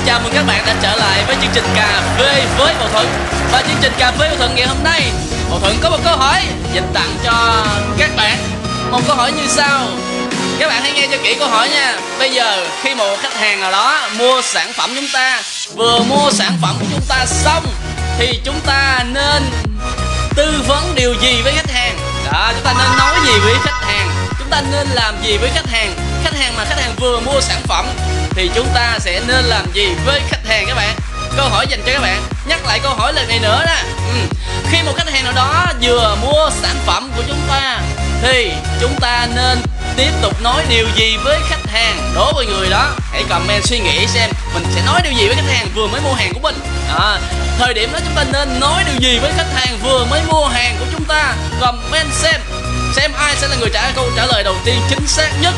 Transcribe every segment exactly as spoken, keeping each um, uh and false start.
chào mừng các bạn đã trở lại với chương trình Cà phê với Bảo Thuận. Và chương trình Cà phê Bảo Thuận ngày hôm nay, Bảo Thuận có một câu hỏi dành tặng cho các bạn. Một câu hỏi như sau. Các bạn hãy nghe cho kỹ câu hỏi nha. Bây giờ khi một khách hàng nào đó mua sản phẩm chúng ta, vừa mua sản phẩm của chúng ta xong, thì chúng ta nên tư vấn điều gì với khách hàng? Đó, chúng ta nên nói gì với khách hàng? Chúng ta nên làm gì với khách hàng? Khách hàng mà khách hàng vừa mua sản phẩm thì chúng ta sẽ nên làm gì với khách hàng các bạn? Câu hỏi dành cho các bạn. Nhắc lại câu hỏi lần này nữa đó. ừ. Khi một khách hàng nào đó vừa mua sản phẩm của chúng ta thì chúng ta nên tiếp tục nói điều gì với khách hàng? Đối với người đó, hãy comment suy nghĩ xem mình sẽ nói điều gì với khách hàng vừa mới mua hàng của mình. à, Thời điểm đó chúng ta nên nói điều gì với khách hàng vừa mới mua hàng của chúng ta? Comment xem Xem ai sẽ là người trả câu trả lời đầu tiên chính xác nhất.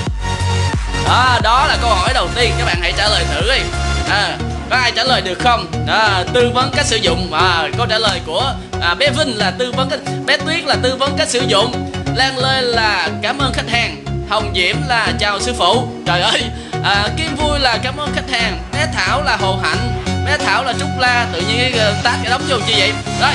Đó, đó là câu hỏi đầu tiên. Các bạn hãy trả lời thử đi. à, Có ai trả lời được không? À, tư vấn cách sử dụng. à, Câu trả lời của à, bé Vinh là tư vấn cách, bé Tuyết là tư vấn cách sử dụng, Lan Lê là cảm ơn khách hàng, Hồng Diễm là chào sư phụ. Trời ơi. à, Kim Vui là cảm ơn khách hàng, bé Thảo là Hồ Hạnh, bé Thảo là Trúc La. Tự nhiên cái tác cái đóng vô chi vậy? Rồi,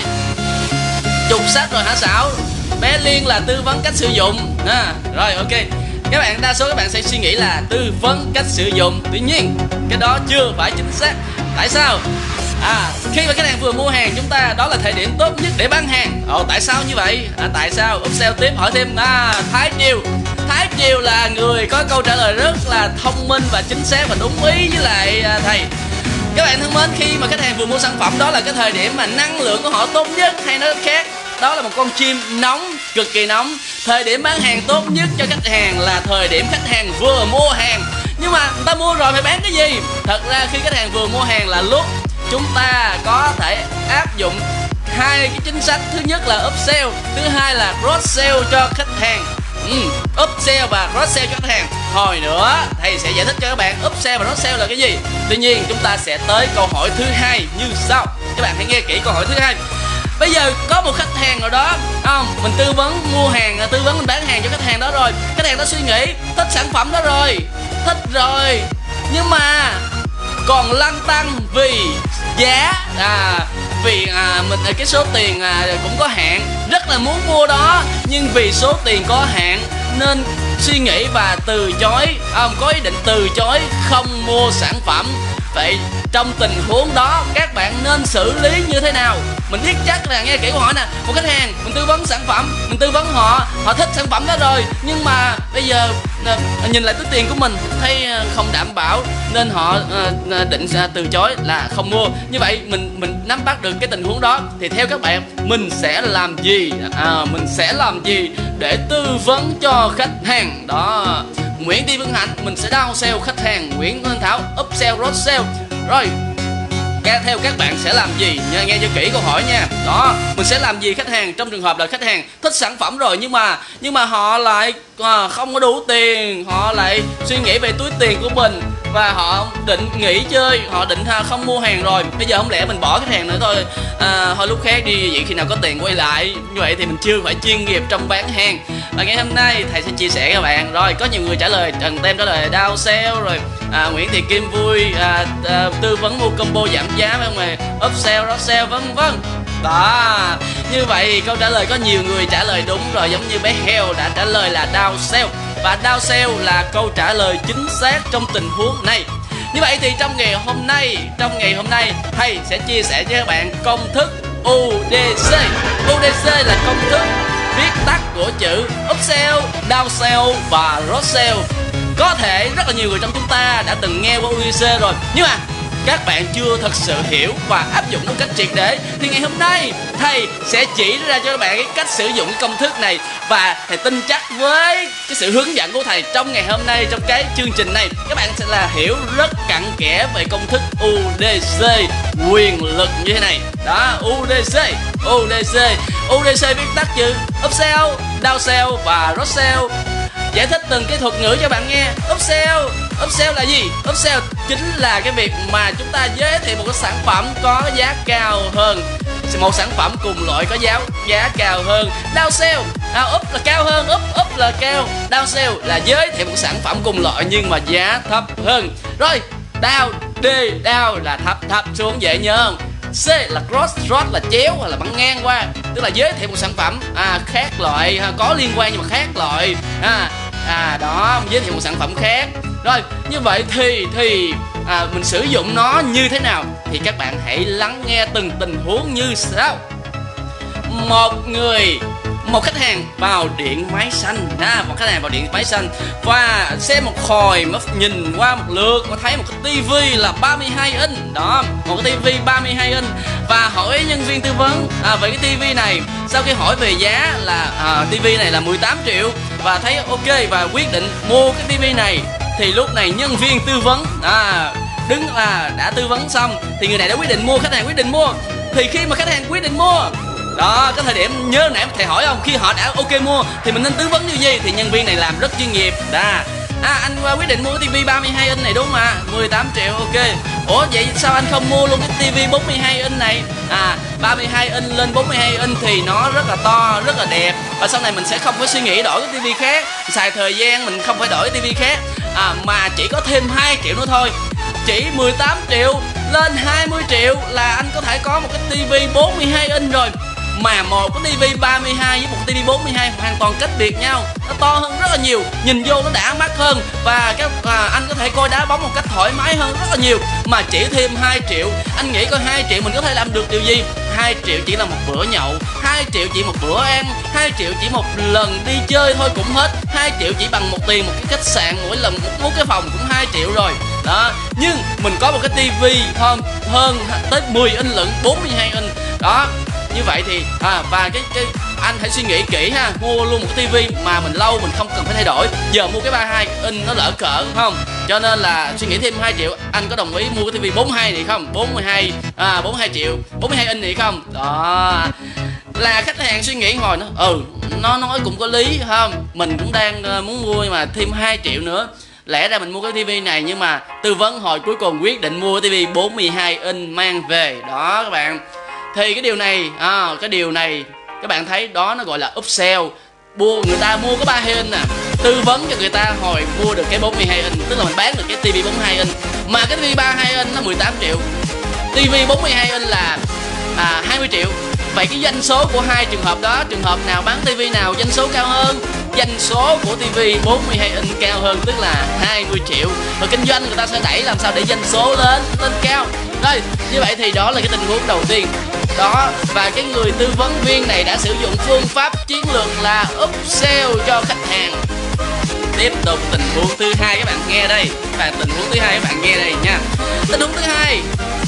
trục sách rồi hả Sảo? Bé Liên là tư vấn cách sử dụng. à, Rồi ok. Các bạn đa số các bạn sẽ suy nghĩ là tư vấn cách sử dụng. Tuy nhiên cái đó chưa phải chính xác. Tại sao? À, khi mà khách hàng vừa mua hàng chúng ta, đó là thời điểm tốt nhất để bán hàng. Ồ, tại sao như vậy? À, tại sao? Upsell tiếp hỏi thêm. À, Thái Triều Thái Triều là người có câu trả lời rất là thông minh và chính xác và đúng ý với lại à, thầy. Các bạn thân mến, khi mà khách hàng vừa mua sản phẩm, đó là cái thời điểm mà năng lượng của họ tốt nhất, hay nói khác, đó là một con chim nóng, cực kỳ nóng. Thời điểm bán hàng tốt nhất cho khách hàng là thời điểm khách hàng vừa mua hàng. Nhưng mà người ta mua rồi phải bán cái gì? Thật ra khi khách hàng vừa mua hàng là lúc chúng ta có thể áp dụng hai cái chính sách. Thứ nhất là upsell, thứ hai là cross sell cho khách hàng. ừ, Upsell và cross sell cho khách hàng. Hồi nữa thầy sẽ giải thích cho các bạn upsell và cross sell là cái gì. Tuy nhiên chúng ta sẽ tới câu hỏi thứ hai như sau. Các bạn hãy nghe kỹ câu hỏi thứ hai. Bây giờ có một khách hàng nào đó, không, mình tư vấn mua hàng, tư vấn mình bán hàng cho khách hàng đó rồi. Khách hàng đó suy nghĩ thích sản phẩm đó rồi, thích rồi, nhưng mà còn lăn tăn vì giá, à, vì à, mình cái số tiền à, cũng có hạn, rất là muốn mua đó, nhưng vì số tiền có hạn nên suy nghĩ và từ chối, à, có ý định từ chối không mua sản phẩm. Vậy trong tình huống đó các bạn nên xử lý như thế nào? Mình biết chắc là nghe kỹ câu hỏi nè. Một khách hàng mình tư vấn sản phẩm, mình tư vấn họ, họ thích sản phẩm đó rồi, nhưng mà bây giờ nhìn lại túi tiền của mình thấy không đảm bảo nên họ định từ chối là không mua. Như vậy mình mình nắm bắt được cái tình huống đó thì theo các bạn mình sẽ làm gì? À, mình sẽ làm gì để tư vấn cho khách hàng đó? Nguyễn Thị Vân Hạnh mình sẽ down sell khách hàng, Nguyễn Thanh Thảo up sell cross sell. Rồi theo các bạn sẽ làm gì? Nghe, nghe cho kỹ câu hỏi nha. Đó, mình sẽ làm gì khách hàng trong trường hợp là khách hàng thích sản phẩm rồi nhưng mà nhưng mà họ lại à, không có đủ tiền, họ lại suy nghĩ về túi tiền của mình và họ định nghỉ chơi, họ định ha, không mua hàng rồi. Bây giờ không lẽ mình bỏ khách hàng nữa thôi, à, thôi lúc khác đi, vậy khi nào có tiền quay lại. Như vậy thì mình chưa phải chuyên nghiệp trong bán hàng. Và ngày hôm nay thầy sẽ chia sẻ các bạn. Rồi có nhiều người trả lời, Trần Tem trả lời down sell, rồi à, Nguyễn Thị Kim Vui à, à, tư vấn mua combo giảm giá phải không ạ? Up sell, cross sell vân vân. Đó, như vậy câu trả lời có nhiều người trả lời đúng rồi, giống như bé Heo đã trả lời là down sell. Và down sell là câu trả lời chính xác trong tình huống này. Như vậy thì trong ngày hôm nay, trong ngày hôm nay thầy sẽ chia sẻ với các bạn công thức u đê xê. u đê xê là công thức viết tắt của chữ upsell, downsell và cross-sell. Có thể rất là nhiều người trong chúng ta đã từng nghe qua u đê xê rồi, nhưng mà các bạn chưa thật sự hiểu và áp dụng một cách triệt để. Thì ngày hôm nay thầy sẽ chỉ ra cho các bạn cái cách sử dụng cái công thức này. Và thầy tin chắc với cái sự hướng dẫn của thầy trong ngày hôm nay, trong cái chương trình này, các bạn sẽ là hiểu rất cặn kẽ về công thức u đê xê quyền lực như thế này. Đó, u đê xê, u đê xê u đê xê viết tắt chữ upsell, downsell và cross-sell. Giải thích từng cái thuật ngữ cho bạn nghe. Upsell, upsell là gì? Upsell chính là cái việc mà chúng ta giới thiệu một cái sản phẩm có giá cao hơn, một sản phẩm cùng loại có giá giá cao hơn. Downsell, à, up là cao hơn, up up là cao. Downsell là giới thiệu một sản phẩm cùng loại nhưng mà giá thấp hơn. Rồi, down D. Down là thấp thấp xuống dễ nhớ không? C là cross, cross là chéo hoặc là bắn ngang qua, tức là giới thiệu một sản phẩm à, khác loại, ha, có liên quan nhưng mà khác loại. À, à đó, giới thiệu một sản phẩm khác. Rồi, như vậy thì thì à, mình sử dụng nó như thế nào? Thì các bạn hãy lắng nghe từng tình huống như sau. Một người một khách hàng vào điện máy xanh, ha, một khách hàng vào điện máy xanh và xem một hồi mới nhìn qua một lượt mà thấy một cái tivi là ba mươi hai inch đó, một cái tivi ba mươi hai inch và hỏi nhân viên tư vấn à, về cái tivi này. Sau khi hỏi về giá là à, tivi này là mười tám triệu và thấy ok và quyết định mua cái tivi này, thì lúc này nhân viên tư vấn à, đứng là đã tư vấn xong thì người này đã quyết định mua, khách hàng quyết định mua. Thì khi mà khách hàng quyết định mua đó, cái thời điểm nhớ nãy thầy hỏi không, khi họ đã ok mua thì mình nên tư vấn như gì? Thì nhân viên này làm rất chuyên nghiệp. Đó. À, anh quyết định mua cái tivi ba mươi hai inch này đúng mà, mười tám triệu ok. Ủa vậy sao anh không mua luôn cái tivi bốn mươi hai inch này? À, ba mươi hai inch lên bốn mươi hai inch thì nó rất là to, rất là đẹp và sau này mình sẽ không phải suy nghĩ đổi cái tivi khác, xài thời gian mình không phải đổi cái tivi khác. À, mà chỉ có thêm hai triệu nữa thôi. Chỉ mười tám triệu lên hai mươi triệu là anh có thể có một cái tivi bốn mươi hai inch rồi. Mà một cái tivi ba mươi hai với một tivi bốn mươi hai hoàn toàn cách biệt nhau, nó to hơn rất là nhiều, nhìn vô nó đã mắt hơn và các à, anh có thể coi đá bóng một cách thoải mái hơn rất là nhiều. Mà chỉ thêm hai triệu, anh nghĩ coi hai triệu mình có thể làm được điều gì? Hai triệu chỉ là một bữa nhậu, hai triệu chỉ một bữa ăn, hai triệu chỉ một lần đi chơi thôi cũng hết, hai triệu chỉ bằng một tiền một cái khách sạn mỗi lần một, một cái phòng cũng hai triệu rồi. Đó, nhưng mình có một cái tivi hơn hơn tới mười inch lận, bốn mươi hai inch. Đó. Như vậy thì à, và cái cái anh hãy suy nghĩ kỹ ha, mua luôn một cái tivi mà mình lâu mình không cần phải thay đổi. Giờ mua cái ba mươi hai inch nó lỡ cỡ không? Cho nên là suy nghĩ thêm hai triệu, anh có đồng ý mua cái tivi bốn mươi hai này không? bốn mươi hai à bốn mươi hai triệu, bốn mươi hai inch này không? Đó. Là khách hàng suy nghĩ hồi nó ừ, nó nói cũng có lý không? Mình cũng đang muốn mua nhưng mà thêm hai triệu nữa. Lẽ ra mình mua cái tivi này nhưng mà tư vấn hồi cuối cùng quyết định mua cái tivi bốn mươi hai inch mang về. Đó các bạn. Thì cái điều này à, cái điều này các bạn thấy đó nó gọi là upsell. Mua người ta mua cái ba mươi hai inch nè, tư vấn cho người ta hồi mua được cái bốn mươi hai inch, tức là mình bán được cái tivi bốn mươi hai inch. Mà cái tivi ba mươi hai inch nó mười tám triệu, tivi bốn mươi hai inch là à, hai mươi triệu. Vậy cái doanh số của hai trường hợp đó, trường hợp nào bán tivi nào doanh số cao hơn? Doanh số của tivi bốn mươi hai inch cao hơn, tức là hai mươi triệu. Và kinh doanh người ta sẽ đẩy làm sao để doanh số lên lên cao. Rồi, như vậy thì đó là cái tình huống đầu tiên. Đó, và cái người tư vấn viên này đã sử dụng phương pháp chiến lược là upsell cho khách hàng. Tiếp tục tình huống thứ hai các bạn nghe đây. Và tình huống thứ hai các bạn nghe đây nha. Tình huống thứ hai,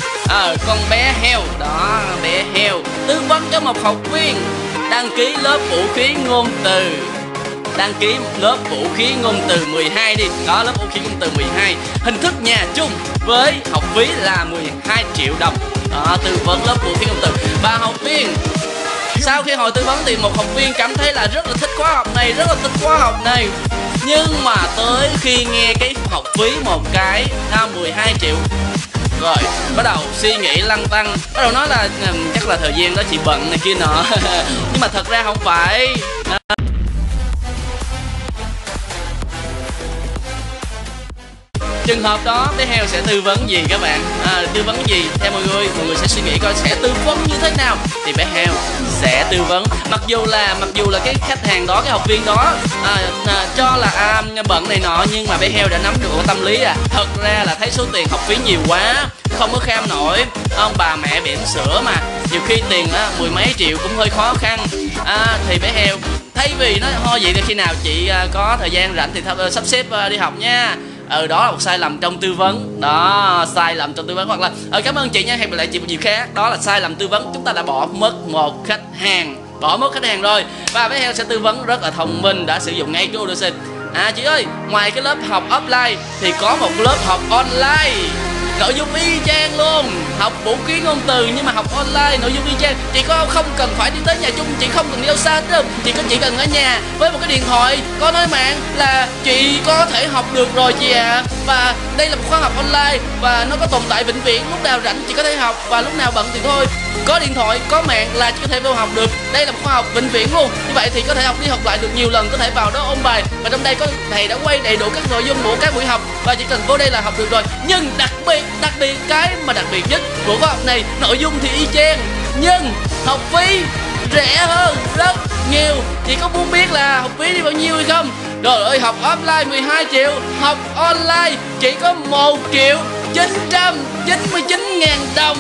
ờ, à, con bé heo đó, bé heo tư vấn cho một học viên đăng ký lớp vũ khí ngôn từ. Đăng ký lớp vũ khí ngôn từ mười hai đi. Đó, lớp vũ khí ngôn từ mười hai. Hình thức nhà chung với học phí là mười hai triệu đồng. Đó, tư vấn lớp vũ khí ngôn từ. Và học viên sau khi hồi tư vấn thì một học viên cảm thấy là rất là thích khóa học này, rất là thích khóa học này. Nhưng mà tới khi nghe cái học phí một cái mười hai triệu rồi bắt đầu suy nghĩ lăn tăng, bắt đầu nói là chắc là thời gian đó chị bận này kia nọ. Nhưng mà thật ra không phải. Trường hợp đó bé heo sẽ tư vấn gì các bạn? À, tư vấn gì? Theo mọi người, mọi người sẽ suy nghĩ coi sẽ tư vấn như thế nào. Thì bé heo sẽ tư vấn, mặc dù là mặc dù là cái khách hàng đó, cái học viên đó à, à, cho là à, bận này nọ, nhưng mà bé heo đã nắm được tâm lý à. Thật ra là thấy số tiền học phí nhiều quá, không có kham nổi. Ông bà mẹ bỉm sữa mà, nhiều khi tiền á, mười mấy triệu cũng hơi khó khăn. À, thì bé heo thay vì nói thôi vậy thì khi nào chị à, có thời gian rảnh thì th- sắp xếp à, đi học nha. Ừ, đó là một sai lầm trong tư vấn. Đó, sai lầm trong tư vấn. Hoặc là ừ, cảm ơn chị nha, hẹn gặp lại chị một dịp khác. Đó là sai lầm tư vấn. Chúng ta đã bỏ mất một khách hàng, bỏ mất khách hàng rồi. Và bé heo sẽ tư vấn rất là thông minh, đã sử dụng ngay cái Udacity. À chị ơi, ngoài cái lớp học offline thì có một lớp học online, nội dung y chang luôn, học vũ khí ngôn từ nhưng mà học online, nội dung y chang. Chị có không cần phải đi tới nhà chung, chị không cần đi đâu xa đâu, chị có chỉ cần ở nhà với một cái điện thoại có nói mạng là chị có thể học được rồi chị ạ. À. Và đây là một khóa học online và nó có tồn tại vĩnh viễn, lúc nào rảnh chị có thể học và lúc nào bận thì thôi. Có điện thoại, có mạng là chị có thể vào học được. Đây là một khóa học vĩnh viễn luôn. Như vậy thì có thể học đi học lại được nhiều lần, có thể vào đó ôn bài. Và trong đây có thầy đã quay đầy đủ các nội dung của các buổi học và chỉ cần vô đây là học được rồi. Nhưng đặc biệt Đặc biệt cái mà đặc biệt nhất của khóa học này, nội dung thì y chang nhưng học phí rẻ hơn rất nhiều. Chị có muốn biết là học phí đi bao nhiêu hay không? Trời ơi, học offline mười hai triệu, học online chỉ có một triệu chín trăm chín mươi chín ngàn đồng.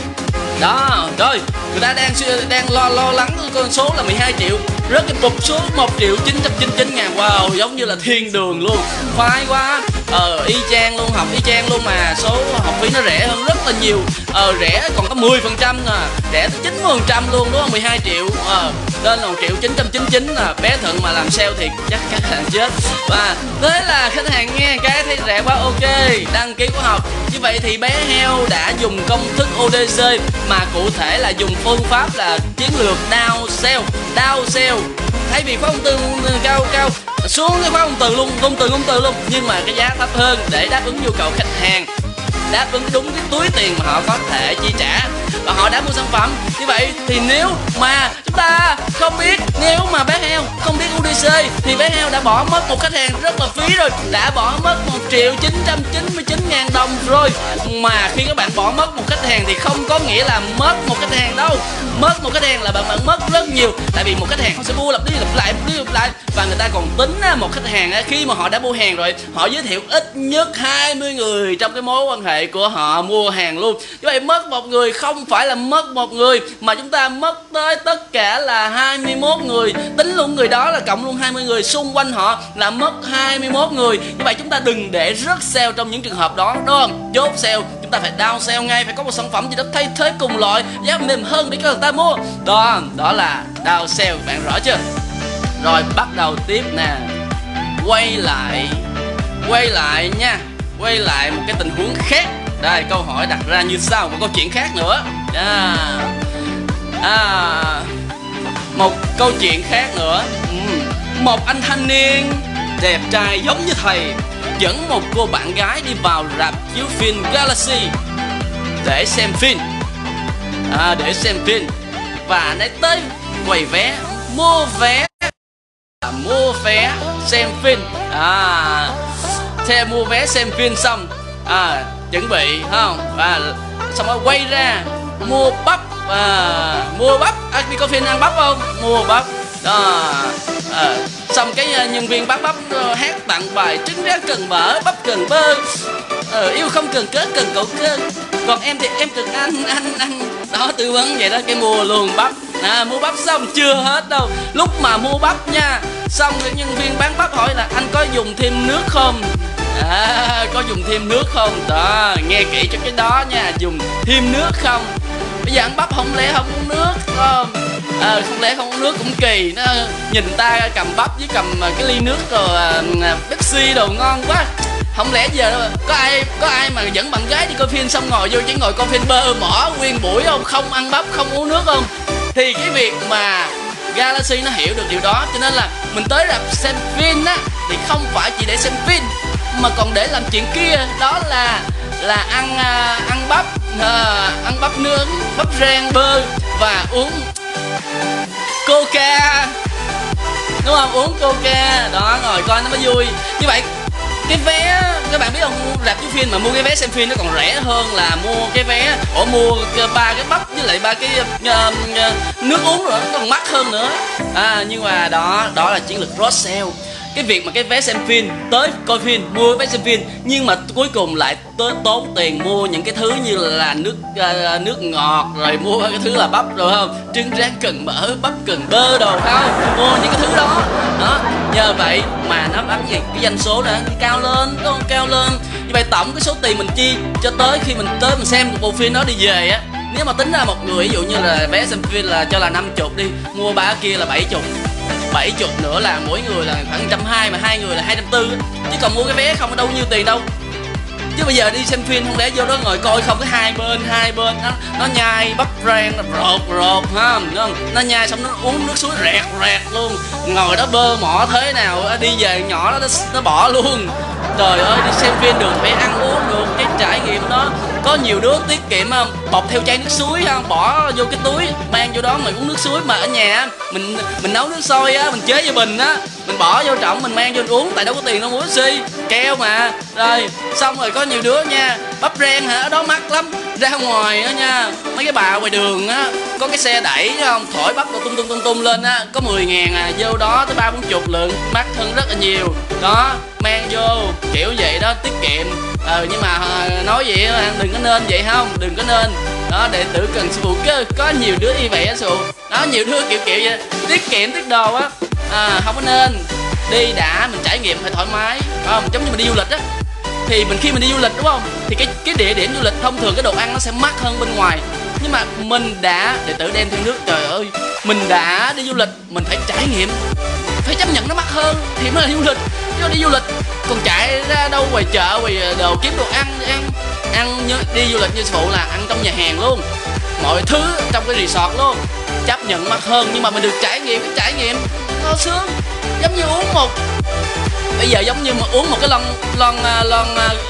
Đó, rồi người ta đang đang lo lo lắng con số là mười hai triệu, rớt cái bụp số một triệu chín trăm chín mươi chín ngàn. Wow, giống như là thiên đường luôn, khoái quá. Ờ, y chang luôn, học y chang luôn mà số học phí nó rẻ hơn rất là nhiều. Ờ, rẻ còn có mười phần trăm nè, rẻ tới chín mươi phần trăm luôn đúng không? mười hai triệu ờ, lên là một triệu chín trăm chín mươi chín là bé Thuận mà làm sale thì chắc các bạn chết. Và thế là khách hàng nghe cái thấy rẻ quá, ok, đăng ký khóa học. Như vậy thì bé heo đã dùng công thức ô đê xê mà cụ thể là dùng phương pháp là chiến lược down sell, down sell. Thay vì khóa ung từ cao cao xuống cái khóa ung từ luôn, ung từ ung từ luôn, nhưng mà cái giá thấp hơn để đáp ứng nhu cầu khách hàng, đáp ứng đúng cái túi tiền mà họ có thể chi trả và họ đã mua sản phẩm. Như vậy thì nếu mà chúng ta không biết, nếu mà bé heo không biết u đê xê thì bé heo đã bỏ mất một khách hàng rất là phí rồi, đã bỏ mất một triệu chín trăm chín mươi chín ngàn đồng rồi. Mà khi các bạn bỏ mất một khách hàng thì không có nghĩa là mất một khách hàng đâu. Mất một khách hàng là bạn bạn mất rất nhiều, tại vì một khách hàng họ sẽ mua lặp đi lặp lại, lặp đi lặp lại, và người ta còn tính một khách hàng khi mà họ đã mua hàng rồi, họ giới thiệu ít nhất hai mươi người trong cái mối quan hệ của họ mua hàng luôn. Như vậy mất một người không phải là mất một người, mà chúng ta mất tới tất cả là hai mươi mốt người, tính luôn người đó là cộng luôn hai mươi người xung quanh họ là mất hai mươi mốt người. Như vậy chúng ta đừng để rớt sale trong những trường hợp đó, đúng không? Chốt sale, chúng ta phải down sale ngay, phải có một sản phẩm gì đó thay thế cùng loại giá mềm hơn để cho người ta mua. Đó, đó là down sale, bạn rõ chưa? Rồi bắt đầu tiếp nè, quay lại, quay lại nha, quay lại một cái tình huống khác. Đây, câu hỏi đặt ra như sau, một câu chuyện khác nữa. À, à, một câu chuyện khác nữa. Ừ. Một anh thanh niên đẹp trai giống như thầy dẫn một cô bạn gái đi vào rạp chiếu phim Galaxy để xem phim. À, để xem phim. Và anh ấy tới quầy vé, mua vé, mua vé xem phim. À, theo mua vé xem phim xong, à, chuẩn bị không, và xong rồi quay ra mua bắp, à, mua bắp, à, đi coi phim ăn bắp không, mua bắp đó. À, xong cái nhân viên bán bắp hát tặng bài trứng rán cần mỡ, bắp cần bơ, à, yêu không cần cớ cần cậu cơ, còn em thì em cần anh anh anh đó, tư vấn vậy đó. Cái mua luôn bắp. À, mua bắp xong chưa hết đâu, lúc mà mua bắp nha, xong cái nhân viên bán bắp hỏi là anh có dùng thêm nước không. À, có dùng thêm nước không? Đó, nghe kỹ cho cái đó nha, dùng thêm nước không. Bây giờ ăn bắp không lẽ không uống nước không? À, không lẽ không uống nước cũng kỳ. Nó nhìn ta cầm bắp với cầm cái ly nước rồi Pepsi đồ ngon quá. Không lẽ giờ có ai có ai mà dẫn bạn gái đi coi phim xong ngồi vô chỉ ngồi coi phim bơ mỏ nguyên buổi không? Không ăn bắp, không uống nước không? Thì cái việc mà Galaxy nó hiểu được điều đó, cho nên là mình tới rạp xem phim á thì không phải chỉ để xem phim mà còn để làm chuyện kia, đó là là ăn uh, ăn bắp, uh, ăn bắp nướng, bắp rang bơ và uống Coca, đúng không? Uống Coca đó, ngồi coi nó mới vui. Như vậy cái vé, các bạn biết không, rạp chiếu phim mà mua cái vé xem phim nó còn rẻ hơn là mua cái vé, ủa mua ba cái bắp với lại ba cái uh, uh, nước uống nữa, nó còn mắc hơn nữa. À, nhưng mà đó đó là chiến lược cross sell. Cái việc mà cái vé xem phim, tới coi phim, mua vé xem phim, nhưng mà cuối cùng lại tới tốn tiền mua những cái thứ như là nước uh, nước ngọt, rồi mua cái thứ là bắp rồi không, trứng rán cần mỡ, bắp cần bơ đồ không, mua những cái thứ đó. Đó, nhờ vậy mà nó bắn gì cái doanh số đã cao lên, nó cao lên. Như vậy tổng cái số tiền mình chi cho tới khi mình tới mình xem một bộ phim đó đi về á, nếu mà tính ra một người ví dụ như là vé xem phim là cho là năm chục đi, mua ba kia là bảy chục, bảy chục nữa là mỗi người là khoảng một trăm hai mươi, mà hai người là hai trăm tư, chứ còn mua cái vé không đâu nhiêu tiền đâu. Chứ bây giờ đi xem phim không lẽ vô đó ngồi coi không, cái hai bên hai bên nó, nó nhai bắp rang nó rột rột ha, đúng không? Nó nhai xong nó uống nước suối rẹt rẹt luôn, ngồi đó bơ mỏ thế nào đi về nhỏ đó nó, nó bỏ luôn. Trời ơi, đi xem phim được phải ăn uống được, cái trải nghiệm đó. Có nhiều đứa tiết kiệm không, bọc theo chai nước suối không, bỏ vô cái túi mang vô đó mình uống nước suối. Mà ở nhà mình mình nấu nước sôi á, mình chế vô bình á, mình bỏ vô trọng mình mang vô uống, tại đâu có tiền đâu mua xi keo mà. Rồi xong rồi có nhiều đứa nha, Bắp rang hả? Ở đó mắc lắm. Ra ngoài á nha, mấy cái bà ngoài đường á có cái xe đẩy thấy không, thổi bắp tung tung tung tung lên á, có mười ngàn à, vô đó tới ba bốn chục lượng, mắc hơn rất là nhiều. Đó, mang vô kiểu vậy đó, tiết kiệm. Ờ nhưng mà nói vậy đừng có nên vậy không, đừng có nên. Đó, đệ tử cần sư phụ có, có nhiều đứa như vậy á sư phụ. Đó, nhiều đứa kiểu kiểu vậy, tiết kiệm tiết đồ á. À, không có nên. Đi đã, mình trải nghiệm phải thoải mái, không? Giống như mình đi du lịch á, thì mình khi mình đi du lịch đúng không, thì cái cái địa điểm du lịch thông thường cái đồ ăn nó sẽ mắc hơn bên ngoài, nhưng mà mình đã đệ tử đem theo nước, trời ơi, mình đã đi du lịch mình phải trải nghiệm, phải chấp nhận nó mắc hơn thì mới là du lịch. Chứ đi du lịch còn chạy ra đâu ngoài chợ ngoài đồ kiếm đồ ăn ăn ăn như đi du lịch như phụ là ăn trong nhà hàng luôn, mọi thứ trong cái resort luôn, chấp nhận mắc hơn nhưng mà mình được trải nghiệm, cái trải nghiệm nó sướng. Giống như uống một bây giờ giống như mà uống một cái lon lon lon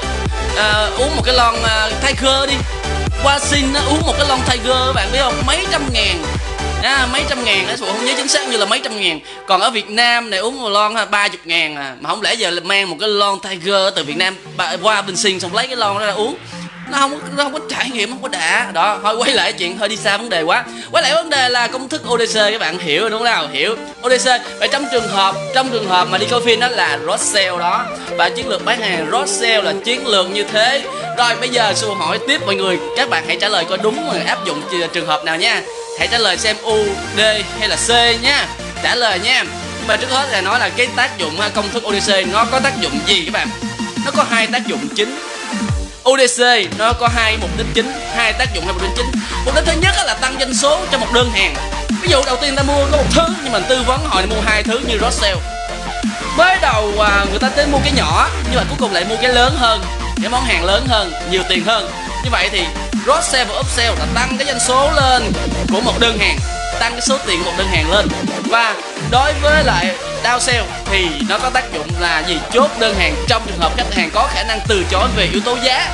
à, uống một cái lon uh, Tiger đi, qua xin uống một cái lon Tiger các bạn biết không, mấy trăm ngàn à, mấy trăm ngàn á, không nhớ chính xác như là mấy trăm ngàn. Còn ở Việt Nam này uống một lon ba chục ngàn à, mà không lẽ giờ mang một cái lon Tiger từ Việt Nam qua bên Sinh xong lấy cái lon đó ra uống, nó không nó không có trải nghiệm, không có đã. Đó, thôi quay lại chuyện hơi đi xa vấn đề quá. Quay lại vấn đề là công thức ô đê xê, các bạn hiểu rồi đúng không nào? Hiểu ô đê xê. Vậy trong trường hợp trong trường hợp mà đi coi phim đó là Rốt Sale đó, và chiến lược bán hàng Rốt Sale là chiến lược như thế. Rồi bây giờ sư hỏi tiếp mọi người, các bạn hãy trả lời coi đúng mà áp dụng trường hợp nào nha. Hãy trả lời xem U, D hay là C nha. Trả lời nha. Nhưng mà trước hết là nói là cái tác dụng công thức ô đê xê nó có tác dụng gì các bạn? Nó có hai tác dụng chính. ô đê xê nó có hai mục đích chính, hai tác dụng, hai mục đích chính. Mục đích thứ nhất là tăng doanh số cho một đơn hàng. Ví dụ đầu tiên ta mua có một thứ nhưng mình tư vấn họ mua hai thứ như Rốt Sale. Mới đầu à, người ta tới mua cái nhỏ nhưng mà cuối cùng lại mua cái lớn hơn, cái món hàng lớn hơn, nhiều tiền hơn. Như vậy thì Rốt Sale và Up Sale là tăng cái doanh số lên của một đơn hàng, tăng cái số tiền của một đơn hàng lên. Và đối với lại Down Sale thì nó có tác dụng là gì? Chốt đơn hàng trong trường hợp khách hàng có khả năng từ chối về yếu tố giá.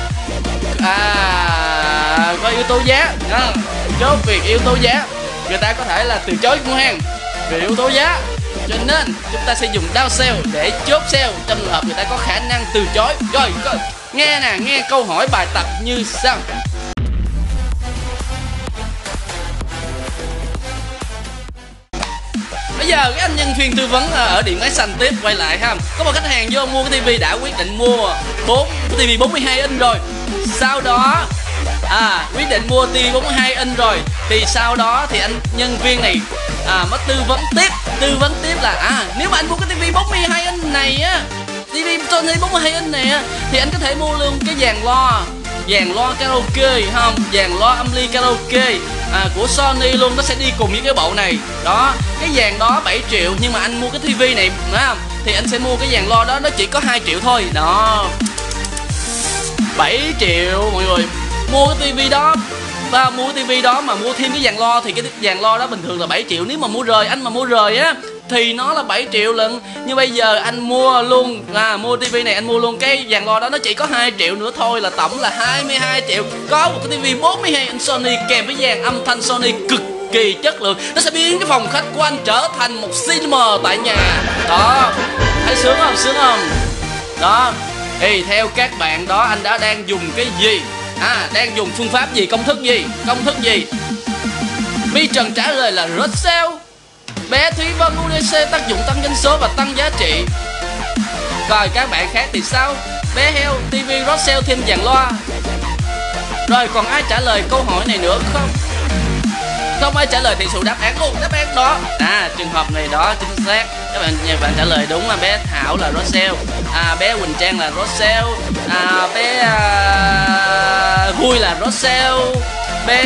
À, có yếu tố giá đó. Chốt việc yếu tố giá, người ta có thể là từ chối mua hàng về yếu tố giá, cho nên chúng ta sẽ dùng Down Sale để chốt sale trong trường hợp người ta có khả năng từ chối. Rồi nghe nè, nghe câu hỏi bài tập như sau. Bây giờ cái anh nhân viên tư vấn ở điện máy xanh tiếp quay lại ha. Có một khách hàng vô mua cái tivi, đã quyết định mua bốn cái tivi bốn mươi hai inch rồi. Sau đó à quyết định mua tivi bốn mươi hai inch rồi thì sau đó thì anh nhân viên này à, mới tư vấn tiếp, tư vấn tiếp là à nếu mà anh mua cái tivi bốn mươi hai inch này á, tivi Sony bốn mươi hai inch này á, thì anh có thể mua luôn cái dàn loa, dàn loa karaoke không, dàn loa âm ly karaoke à, của Sony luôn, nó sẽ đi cùng với cái bộ này. Đó, cái dàn đó bảy triệu nhưng mà anh mua cái tivi này phải không, thì anh sẽ mua cái dàn loa đó, nó chỉ có hai triệu thôi. Đó, bảy triệu mọi người mua cái tivi đó. Và mua cái tivi đó mà mua thêm cái dàn loa thì cái dàn loa đó bình thường là bảy triệu. Nếu mà mua rời, anh mà mua rời á thì nó là bảy triệu lận. Nhưng bây giờ anh mua luôn là mua tivi này, anh mua luôn cái dàn loa đó, nó chỉ có hai triệu nữa thôi, là tổng là hai mươi hai triệu. Có một cái tivi bốn mươi hai inch Sony kèm với dàn âm thanh Sony cực kỳ chất lượng, nó sẽ biến cái phòng khách của anh trở thành một cinema tại nhà. Đó, thấy sướng không, sướng không? Đó, thì theo các bạn đó anh đã đang dùng cái gì? À, đang dùng phương pháp gì, công thức gì, công thức gì? My Trần trả lời là Rốt Sale. Bé Thúy Vân u đê xê tác dụng tăng doanh số và tăng giá trị. Rồi các bạn khác thì sao? Bé Heo tivi Rốt Sale thêm dàn loa. Rồi còn ai trả lời câu hỏi này nữa không? Không ai trả lời thì sự đáp án luôn, đáp án đó. À, trường hợp này đó chính xác. Các bạn nhà bạn trả lời đúng là bé Thảo là Rốt Sale, à, bé Quỳnh Trang là Rốt Sale, à, bé à, Vui là Rốt Sale, bé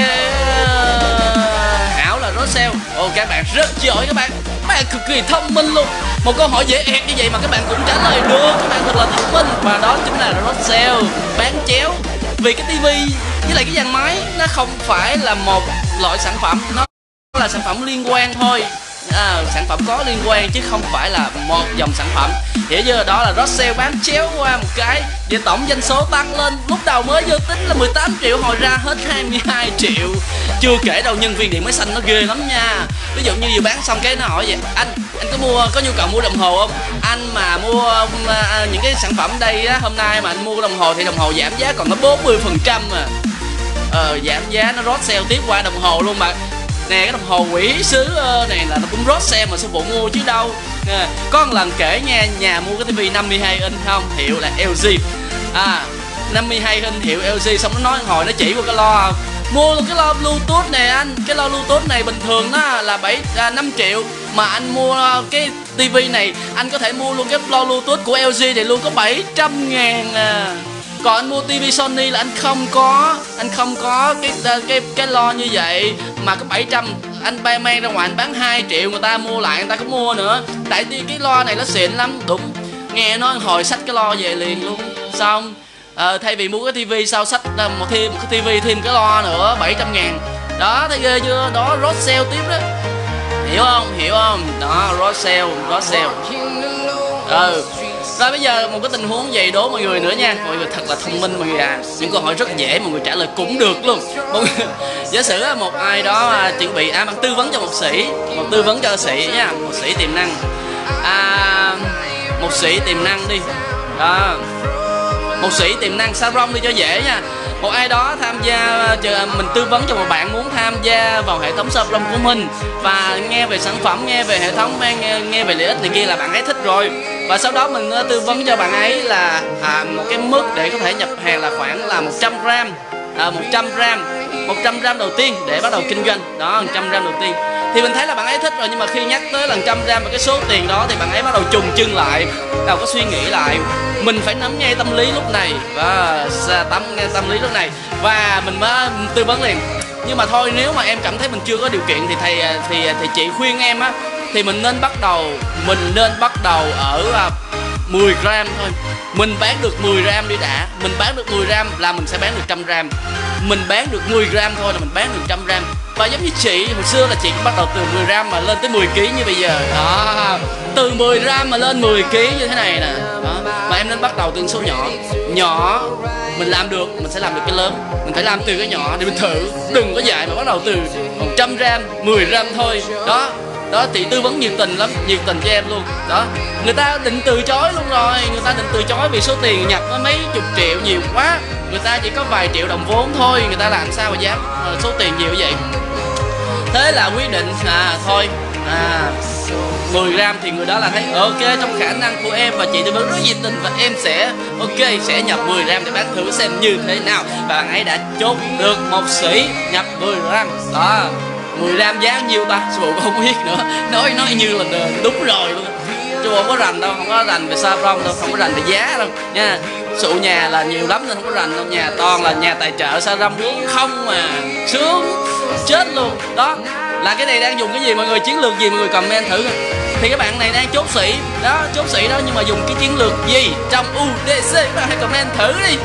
Hảo là Rốt Sale. Ồ, các bạn rất giỏi, các bạn các bạn cực kỳ thông minh luôn. Một câu hỏi dễ ẹt như vậy mà các bạn cũng trả lời được, các bạn thật là thông minh. Và đó chính là Rốt Sale, bán chéo. Vì cái tivi với lại cái dàn máy nó không phải là một loại sản phẩm, nó là sản phẩm liên quan thôi. à, sản phẩm có liên quan chứ không phải là một dòng sản phẩm, hiểu chưa? Đó là Rossell bán chéo qua một cái, về tổng doanh số tăng lên, lúc đầu mới vô tính là mười tám triệu, hồi ra hết hai mươi hai triệu. Chưa kể đâu nhân viên điện máy xanh nó ghê lắm nha. Ví dụ như vừa bán xong cái nó hỏi vậy: anh anh có mua có nhu cầu mua đồng hồ không? Anh mà mua à, những cái sản phẩm đây á, hôm nay mà anh mua đồng hồ thì đồng hồ giảm giá còn có bốn mươi phần trăm mà. Ờ, giảm giá nó Rossell tiếp qua đồng hồ luôn mà. Nè, cái đồng hồ quỷ sứ này là nó cũng Rossell mà sư phụ mua chứ đâu. Nè, có một lần kể nha, nhà mua cái tivi năm mươi hai inch không, hiệu là lờ giê. À, năm mươi hai inch hiệu lờ giê, xong nó nói hồi nó chỉ qua cái lo mua luôn cái lo Bluetooth này anh. Cái lo Bluetooth này bình thường nó là bảy à, năm triệu, mà anh mua cái tivi này anh có thể mua luôn cái lo Bluetooth của lờ giê này luôn, có bảy trăm ngàn à. Còn anh mua tivi Sony là anh không có, anh không có cái cái cái lo như vậy, mà có bảy trăm anh bay mang ra ngoài anh bán hai triệu, người ta mua lại người ta cũng mua nữa. Tại vì cái lo này nó xịn lắm. Đúng, nghe nói hồi xách cái lo về liền luôn. Xong ờ, thay vì mua cái tivi sao xách một thêm một cái tivi thêm cái lo nữa bảy trăm ngàn. Đó, thấy ghê chưa? Đó, Rossell tiếp đó. Hiểu không? Hiểu không? Đó, Rossell, Rossell. Ừ. Rồi bây giờ một cái tình huống vậy đố mọi người nữa nha. Mọi người thật là thông minh mọi người à. Những câu hỏi rất dễ, mọi người trả lời cũng được luôn. Giả sử một ai đó à, chuẩn bị à, bạn tư vấn cho một sĩ, một tư vấn cho sĩ nha, một sĩ tiềm năng. À, một sĩ tiềm năng đi. Đó. Một sĩ tiềm năng Saron đi cho dễ nha. Một ai đó tham gia, mình tư vấn cho một bạn muốn tham gia vào hệ thống Saron của mình và nghe về sản phẩm, nghe về hệ thống, nghe, nghe về lợi ích này kia là bạn ấy thích rồi. Và sau đó mình tư vấn cho bạn ấy là à, một cái mức để có thể nhập hàng là khoảng là một trăm gram, à, một trăm gram, một trăm gram đầu tiên để bắt đầu kinh doanh. Đó, một trăm gram đầu tiên. Thì mình thấy là bạn ấy thích rồi, nhưng mà khi nhắc tới là một trăm gram và cái số tiền đó thì bạn ấy bắt đầu trùng chân lại, bắt đầu có suy nghĩ lại. Mình phải nắm ngay tâm lý lúc này và tắm nghe tâm lý lúc này và mình mới tư vấn liền. Nhưng mà thôi, nếu mà em cảm thấy mình chưa có điều kiện thì thầy thì thì chị khuyên em á, thì mình nên bắt đầu mình nên bắt đầu ở mười gram thôi. Mình bán được mười gram đi đã. Mình bán được mười gram là mình sẽ bán được một trăm gram. Mình bán được mười gram thôi là mình bán được một trăm gram. Và giống như chị hồi xưa là chị cũng bắt đầu từ mười gram mà lên tới mười ki lô gam như bây giờ. Đó, từ mười gram mà lên mười ki lô gam như thế này nè. Đó. Mà em nên bắt đầu từ số nhỏ. Nhỏ mình làm được, mình sẽ làm được cái lớn. Mình phải làm từ cái nhỏ để mình thử. Đừng có dại mà bắt đầu từ một trăm gram, mười gram thôi. Đó. Đó, chị tư vấn nhiệt tình lắm, nhiệt tình cho em luôn. Đó, người ta định từ chối luôn rồi. Người ta định từ chối vì số tiền nhập có mấy chục triệu nhiều quá. Người ta chỉ có vài triệu đồng vốn thôi, người ta làm sao mà dám số tiền nhiều như vậy. Thế là quyết định à thôi à mười gram thì người đó là thấy ok, trong khả năng của em và chị tư vấn rất nhiệt tình và em sẽ ok sẽ nhập mười gram để bán thử xem như thế nào. Và bạn ấy đã chốt được một sĩ nhập mười gram. Đó, mười gram giá nhiêu ta? Sư phụ không biết nữa. Nói nói như là đúng rồi luôn. Chứ không có rành đâu, không có rành về Saron đâu, không có rành về giá đâu nha. Sụ nhà là nhiều lắm nên không có rành đâu. Nhà toàn là nhà tài trợ Saron không mà sướng chết luôn. Đó là cái này đang dùng cái gì mọi người, chiến lược gì mọi người comment thử. Thì các bạn này đang chốt sĩ đó, chốt sĩ đó, nhưng mà dùng cái chiến lược gì trong u đê xê, các bạn hãy comment thử đi.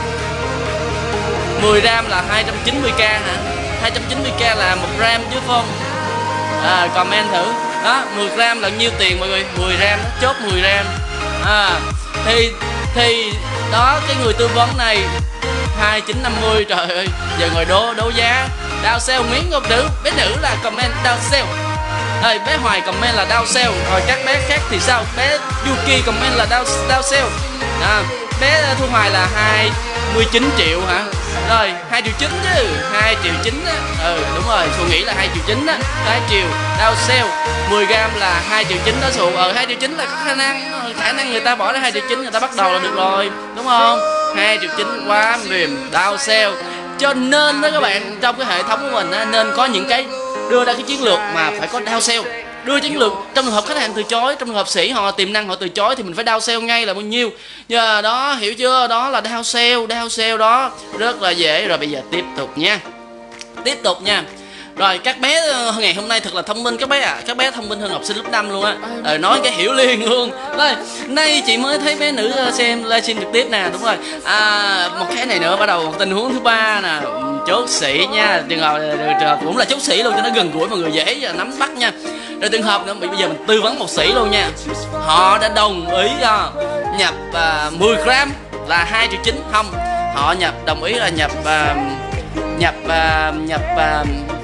Mười gram là hai trăm chín mươi k hả? Hai trăm chín mươi k là một gram chứ không? À, comment thử. Đó, mười gram là nhiêu tiền mọi người? Mười gram, chốt mười gram. À, thì thì đó, cái người tư vấn này hai chín năm mươi, trời ơi, giờ ngồi đấu đấu giá. Đao sale miếng ngọc nữ, bé nữ là comment đao sale. Rồi bé Hoài comment là đao sale. Rồi các bé khác thì sao? Bé Yuki comment là đao đao sale. À, bé Thu Hoài là hai mươi chín triệu hả? Rồi hai triệu chín chứ, hai triệu chín á. Ừ đúng rồi, Thu nghĩ là hai triệu chín á. hai triệu đao sale mười gram là hai triệu chín đó Sụ. Ờ hai triệu chín là có khả năng, khả năng người ta bỏ ra hai triệu chín, người ta bắt đầu là được rồi, đúng không? hai triệu chín quá mềm, đao sale. Cho nên đó các bạn, trong cái hệ thống của mình á, nên có những cái đưa ra cái chiến lược mà phải có đao sale. Đưa chiến lược trong trường hợp khách hàng từ chối, trong trường hợp sĩ họ tiềm năng họ từ chối thì mình phải đao sale ngay là bao nhiêu. Giờ đó hiểu chưa? Đó là đao sale, đao sale đó rất là dễ. Rồi bây giờ tiếp tục nha. Tiếp tục nha. Rồi các bé ngày hôm nay thật là thông minh các bé ạ. À. Các bé thông minh hơn học sinh lớp năm luôn á. Rồi nói cái hiểu liền luôn. Rồi, nay chị mới thấy bé nữ xem livestream trực tiếp nè, đúng rồi. À, một cái này nữa, bắt đầu một tình huống thứ ba nè, chốt sĩ nha. Trường hợp trường hợp cũng là chốt sĩ luôn cho nó gần gũi mọi người dễ nắm bắt nha. Rồi trường hợp nữa bây giờ mình tư vấn một sĩ luôn nha, họ đã đồng ý uh, nhập uh, mười gram là hai triệu chín, không, họ nhập đồng ý là nhập uh, nhập uh, nhập uh,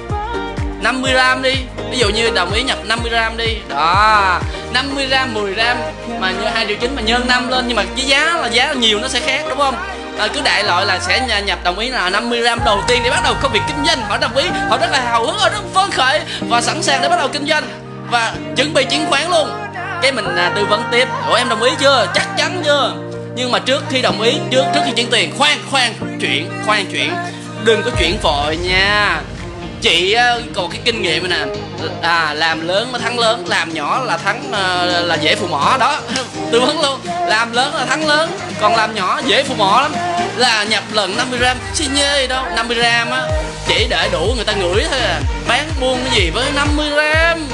năm mươi gram đi, ví dụ như đồng ý nhập năm mươi gram đi đó, năm mươi gram mười gram mà như hai triệu chín mà nhân năm lên, nhưng mà cái giá là giá nhiều nó sẽ khác đúng không? À, cứ đại loại là sẽ nhập đồng ý là năm mươi gram đầu tiên để bắt đầu công việc kinh doanh. Họ đồng ý, họ rất là hào hứng, họ rất phấn khởi và sẵn sàng để bắt đầu kinh doanh và chuẩn bị chuyển khoản luôn. Cái mình à, tư vấn tiếp, ủa em đồng ý chưa, chắc chắn chưa? Nhưng mà trước khi đồng ý, trước trước khi chuyển tiền, khoan khoan chuyển khoan chuyển đừng có chuyển vội nha. Chị còn cái kinh nghiệm này nè, à, làm lớn mà thắng lớn, làm nhỏ là thắng uh, là dễ phù mỏ đó. Tư vấn luôn, làm lớn là thắng lớn, còn làm nhỏ dễ phù mỏ lắm. Là nhập lần năm mươi gram, xi nhê gì đâu, năm mươi gram á, chỉ để đủ người ta ngửi thôi à. Bán buôn cái gì với năm mươi gram.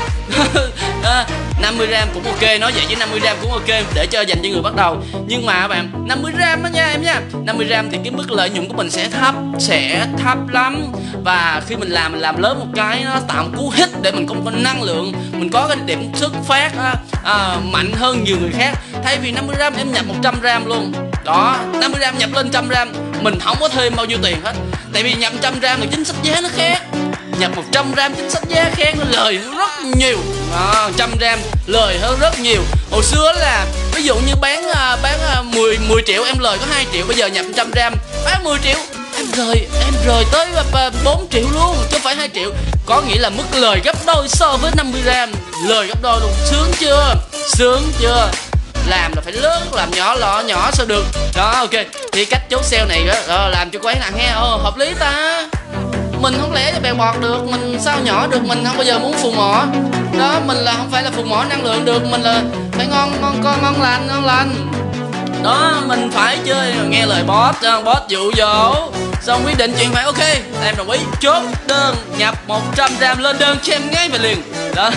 à, năm mươi gram cũng ok, nói vậy chứ năm mươi gram cũng ok để cho dành cho người bắt đầu. Nhưng mà bạn, năm mươi gram đó nha em nha, năm mươi gram thì cái mức lợi nhuận của mình sẽ thấp, sẽ thấp lắm. Và khi mình làm mình làm lớn một cái nó tạo một cú hích để mình có có năng lượng, mình có cái điểm xuất phát à, à, mạnh hơn nhiều người khác. Thay vì năm mươi gram em nhập một trăm gram luôn đó, năm mươi gram nhập lên một trăm gram, mình không có thêm bao nhiêu tiền hết. Tại vì nhập một trăm gram thì chính sách giá nó khác, nhập một trăm gram chính sách giá khác, nó lời hơn rất nhiều. À, một trăm gram lời hơn rất nhiều. Hồi xưa là ví dụ như bán bán mười, mười triệu em lời có hai triệu, bây giờ nhập một trăm gram bán mười triệu em rời em rời tới bốn triệu luôn chứ không phải hai triệu. Có nghĩa là mức lời gấp đôi so với năm mươi gram, lời gấp đôi luôn. Sướng chưa, sướng chưa? Làm là phải lớn, làm nhỏ lọ nhỏ sao được đó. Ok, thì cách chốt sale này đó, làm cho quán nặng nghe, ồ hợp lý ta. Mình không lẽ cho bèo bọt được, mình sao nhỏ được, mình không bao giờ muốn phù mỏ đó. Mình là không phải là phù mỏ năng lượng được, mình là phải ngon ngon con ngon lành ngon lành đó. Mình phải chơi nghe lời boss, boss dụ dỗ xong quyết định chuyện phải. Ok em đồng ý, chốt đơn nhập một trăm gram lên đơn cho em ngay và liền đó.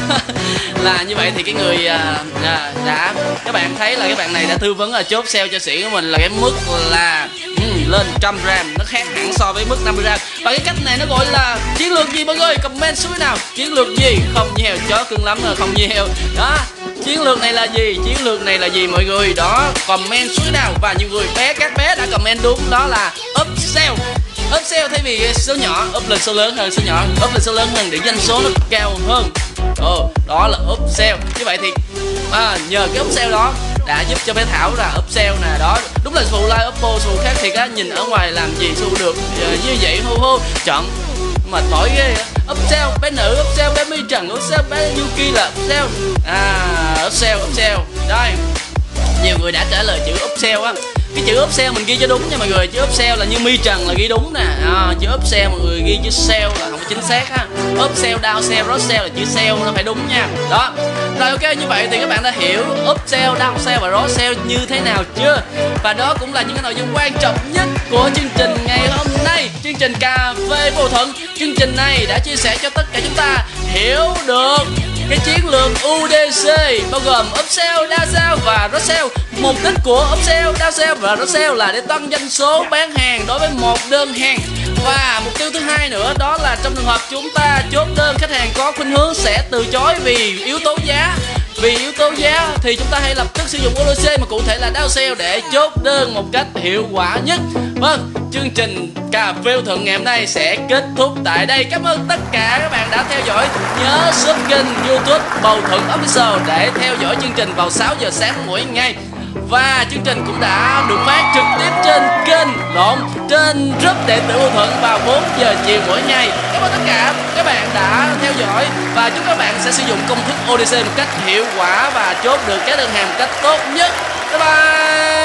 Là như vậy thì cái người à, à, đã các bạn thấy là các bạn này đã tư vấn là chốt sale cho sĩ của mình là cái mức là um, lên một trăm gram, nó khác hẳn so với mức năm mươi gram. Và cái cách này nó gọi là chiến lược gì mọi người, comment xuống nào, chiến lược gì? Không nhèo chó cưng lắm rồi, không nhèo đó. Chiến lược này là gì, chiến lược này là gì mọi người đó, comment xuống nào. Và nhiều người bé các bé đã comment đúng, đó là upsell. Upsell thay vì số nhỏ up lên số lớn hơn, số nhỏ up lên số lớn hơn để doanh số nó cao hơn. Ồ, đó là upsell. Như vậy thì à, nhờ cái upsell đó đã giúp cho bé Thảo là upsell nè đó. Đúng là xù like Oppo xù khác thiệt á, nhìn ở ngoài làm gì xù được như vậy hô hô chọn mệt mỏi ghê. Upsell bé nữ, upsell bé My Trần, upsell bé Yuki là upsell. À, upsell upsell đây. Nhiều người đã trả lời chữ upsell á. Cái chữ upsell mình ghi cho đúng nha mọi người, chữ upsell là như My Trần là ghi đúng nè. À, chữ upsell mọi người ghi chữ sell là không có chính xác á. Upsell, downsell, cross-sell là chữ sell nó phải đúng nha. Đó. Rồi ok, như vậy thì các bạn đã hiểu upsell, downsell và cross-sell như thế nào chưa? Và đó cũng là những cái nội dung quan trọng nhất của chương trình ngày hôm nay, chương trình Cà phê Vô Thuận. Chương trình này đã chia sẻ cho tất cả chúng ta hiểu được cái chiến lược u đê xê bao gồm upsell, downsell và cross-sell. Mục đích của upsell, downsell và cross-sell là để tăng doanh số bán hàng đối với một đơn hàng. Và mục tiêu thứ hai nữa đó là trong trường hợp chúng ta chốt đơn, khách hàng có khuynh hướng sẽ từ chối vì yếu tố giá. Vì yếu tố giá thì chúng ta hãy lập tức sử dụng u đê xê mà cụ thể là downsell để chốt đơn một cách hiệu quả nhất. Vâng, chương trình Cà phê Vô Thuận ngày hôm nay sẽ kết thúc tại đây. Cảm ơn tất cả các bạn đã theo dõi. Nhớ sub kênh YouTube Bầu Thuận Official để theo dõi chương trình vào sáu giờ sáng mỗi ngày. Và chương trình cũng đã được phát trực tiếp trên kênh lộn trên group đệ tử Vô Thuận vào bốn giờ chiều mỗi ngày. Cảm ơn tất cả các bạn đã theo dõi và chúc các bạn sẽ sử dụng công thức ô đê xê một cách hiệu quả và chốt được các đơn hàng một cách tốt nhất. Bye bye.